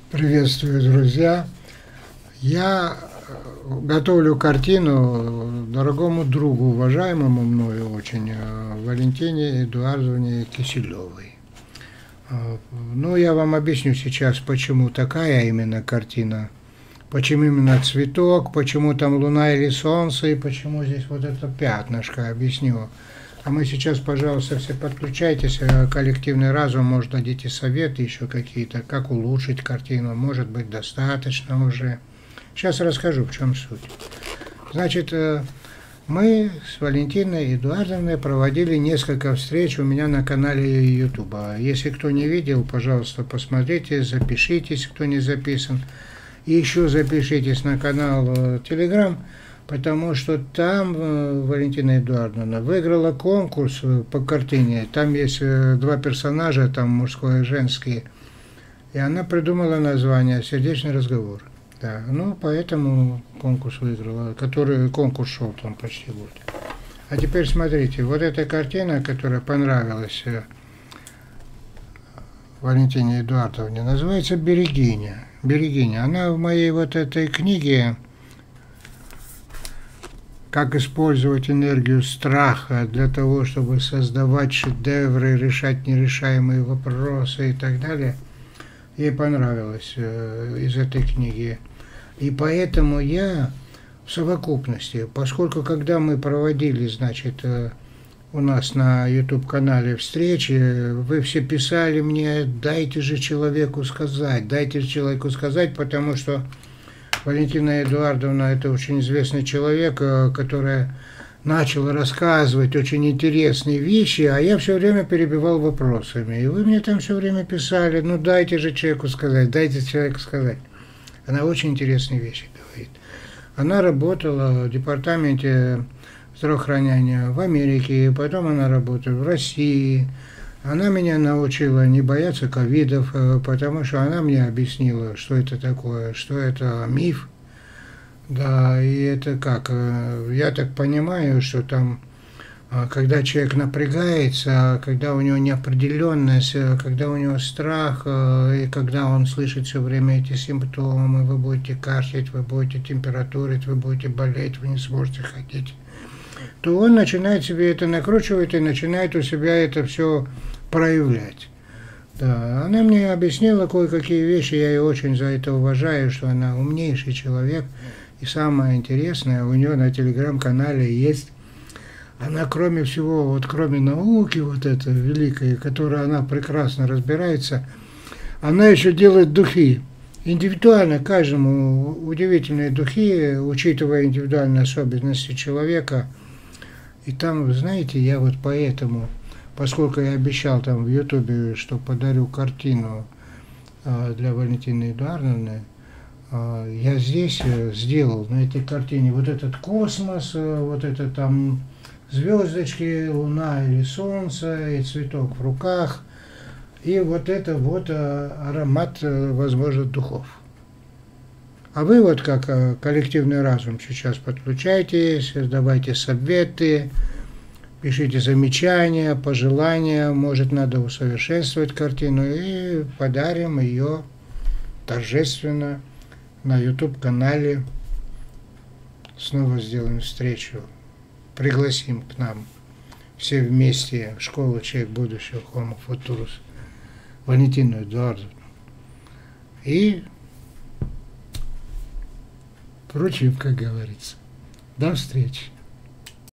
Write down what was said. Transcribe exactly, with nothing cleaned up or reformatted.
Приветствую, друзья! Я готовлю картину дорогому другу, уважаемому мною очень, Валентине Эдуардовне Киселевой. Ну, я вам объясню сейчас, почему такая именно картина, почему именно цветок, почему там луна или солнце, и почему здесь вот это пятнышко, объясню. А мы сейчас, пожалуйста, все подключайтесь, коллективный разум, может, дадите советы еще какие-то, как улучшить картину, может быть, достаточно уже. Сейчас расскажу, в чем суть. Значит, мы с Валентиной Эдуардовной проводили несколько встреч у меня на канале Ютуба. Если кто не видел, пожалуйста, посмотрите, запишитесь, кто не записан. И еще запишитесь на канал Телеграм, потому что там Валентина Эдуардовна выиграла конкурс по картине. Там есть два персонажа, там мужской и женский. И она придумала название «Сердечный разговор». Да, ну, поэтому конкурс выиграла, который конкурс шел там почти год. А теперь смотрите, вот эта картина, которая понравилась Валентине Эдуардовне, называется «Берегиня». Берегиня. Она в моей вот этой книге «Как использовать энергию страха для того, чтобы создавать шедевры, решать нерешаемые вопросы» и так далее, ей понравилось э, из этой книги. И поэтому я в совокупности, поскольку когда мы проводили, значит, э, у нас на YouTube-канале встречи, вы все писали мне: дайте же человеку сказать, дайте же человеку сказать, потому что Валентина Эдуардовна – это очень известный человек, который начал рассказывать очень интересные вещи, а я все время перебивал вопросами. И вы мне там все время писали: ну дайте же человеку сказать, дайте человеку сказать. Она очень интересные вещи говорит. Она работала в департаменте здравоохранения в Америке, потом она работает в России. Она меня научила не бояться ковидов, потому что она мне объяснила, что это такое, что это миф. Да, и это как? Я так понимаю, что там, когда человек напрягается, когда у него неопределенность, когда у него страх, и когда он слышит все время эти симптомы, вы будете кашлять, вы будете температурить, вы будете болеть, вы не сможете ходить, то он начинает себе это накручивать и начинает у себя это все проявлять. Да, она мне объяснила кое-какие вещи, я ее очень за это уважаю, что она умнейший человек. И самое интересное, у нее на телеграм-канале есть, она кроме всего, вот кроме науки вот этой великой, которой она прекрасно разбирается, она еще делает духи. Индивидуально каждому удивительные духи, учитывая индивидуальные особенности человека. И там, вы знаете, я вот поэтому, поскольку я обещал там в Ютубе, что подарю картину для Валентины Эдуардовны, я здесь сделал на этой картине вот этот космос, вот это там звездочки, луна или солнце, и цветок в руках, и вот это вот аромат, возможно, духов. А вы вот как коллективный разум сейчас подключайтесь, давайте советы, пишите замечания, пожелания, может надо усовершенствовать картину, и подарим ее торжественно на YouTube-канале. Снова сделаем встречу, пригласим к нам все вместе школу «Человек будущего» Homo Futurus Валентину Эдуардовну и вручим, как говорится. До встречи.